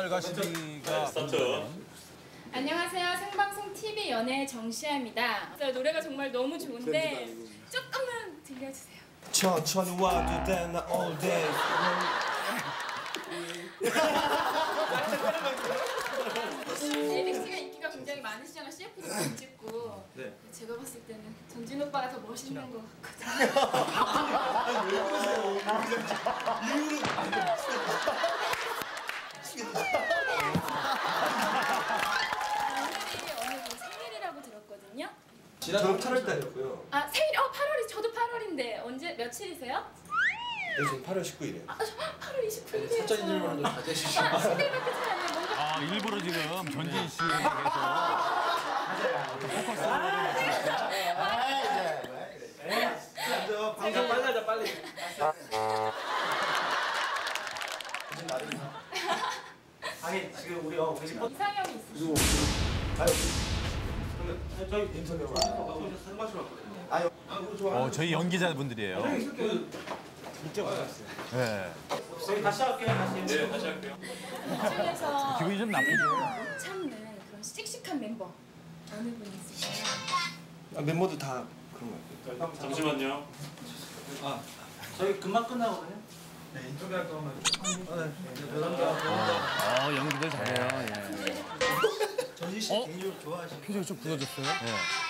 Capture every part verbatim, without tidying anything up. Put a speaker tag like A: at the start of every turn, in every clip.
A: 알가시기가
B: 안녕하세요. 생방송 티비 연예 정시아입니다. 노래가 정말 너무 좋은데 조금만 들려주세요.
C: 천천히 와도 돼, 나 all day.
B: 에릭씨가 인기가 굉장히 많으시잖아. 씨에프도 잘 찍고.
C: 네.
B: 제가 봤을 때는 전진 오빠가 더 멋있는 것 같거든요.
C: 아니, 왜 그러세요? 이유는
B: 오늘이 어느 분 생일이라고 들었거든요.
C: 지난 팔월 달이었고요.
B: 아 생일? 어 팔월이 저도 팔월인데 언제 며칠이세요?
C: 네, 지금 팔월 십구일이에요.
B: 아 팔월 이십구일이에요.
C: 사적 인증번호 좀 가져주시죠.
B: 아 생일밖에 잘 안 돼. 뭔가
A: 아 일부러 지금 전진 씨에 대해서 포커스를
C: 방송 빨리 하자 빨리.
D: 아니 지금 우리 어 우리
B: 이상형이 있으시죠?
C: 저희 임선영 술 마시러 왔거든요. 아유,
A: 어, 저희 연기자분들이에요.
C: 진짜 많았어요.
A: 네.
D: 저희 다시 할게요. 다시.
C: 네, 다시 할게요.
B: 중에서
A: 기분이 좀 나쁘죠.
B: 못 참는 그런 씩씩한 멤버 어느 분 있으세요?
C: 아, 멤버들 다 그런 것 같아요.
E: 잠시만요.
C: 아,
D: 저희 금방 끝나거든요.
C: 네, 인터뷰할 거만.
A: 어, 연기들 잘해요. 예.
C: 전진 씨
A: 어?
C: 개인적으로 좋아하시는.
A: 표정이 좀 굳어졌어요. 네.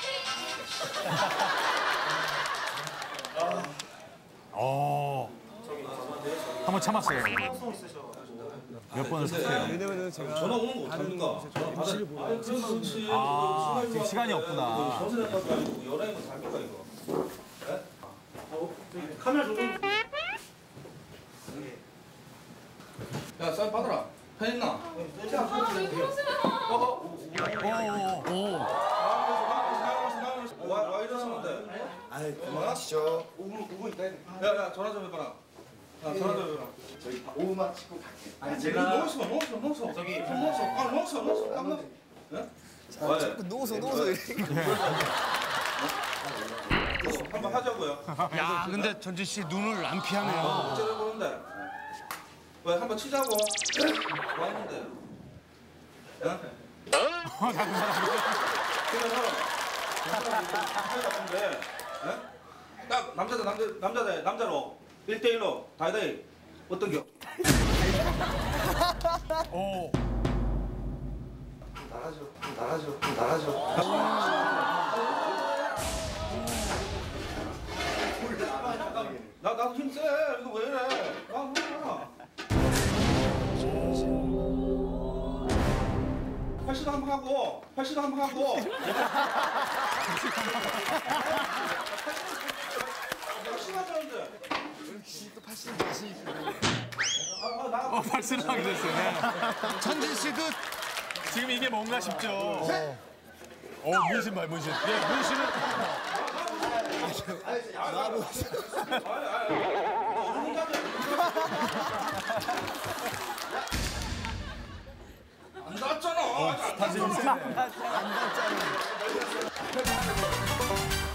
A: 어. 한번 참았어요.
D: 방송 있으셔.
A: 몇 번을 샀어요.
C: 왜냐면은 제가 전화 오는 거 어떡합니까? 전화 받아. 아니, 그럼 그렇지.
A: 아, 지금 시간이 없구나.
C: 전세 가지고 연예인 거 잡니까 이거? 네?
D: 저기 카메라 조금.
C: 야, 쌀 받아라. 펜 있나?
B: 아왜 그러세요?
A: 오, 오.
C: 와, 와 이러시는데. 아이, 그만하시죠. 오분 오분 있다. 야, 야, 전화 좀 해봐라. 야, 전화 좀 해봐라.
D: 저희 오후만 치고 갈게요. 아니
C: 제가
D: 제가
C: 넣었어, 넣었어, 넣었어. 저기 넣었어, 아, 넣었어, 넣었어, 딱 넣었어. 예? 자꾸
F: 누워서 누워서 이렇게.
C: 한번 하자고요.
F: 야, 근데 전진 씨 눈을 안 피하네요.
C: 어쩌려 보는데? 왜 한번 치자고? 뭐 했는데? 야? 그러면 딱 남자다 남자 남자다 남자로 일 대 일로 다이다이 어떤 겨?
A: 오.
C: 나가죠. 나가죠. 나가죠. 나 나도 힘 세. 이거 왜 이래? 나 몰라. 팔씨도 한번 하고, 팔씨도 한번 하고. 팔씨 하자는데.
F: 또 팔십 다시.
A: 어, 발신을 하게 됐어요. 네.
F: 전진 씨도
A: 지금 이게 뭔가 싶죠. 어, 문신 말, 문신. 예, 문신은.
C: 나도. 아니, 아니. 안 닿았잖아.
A: 다시 문신.
F: 안 닿잖아요.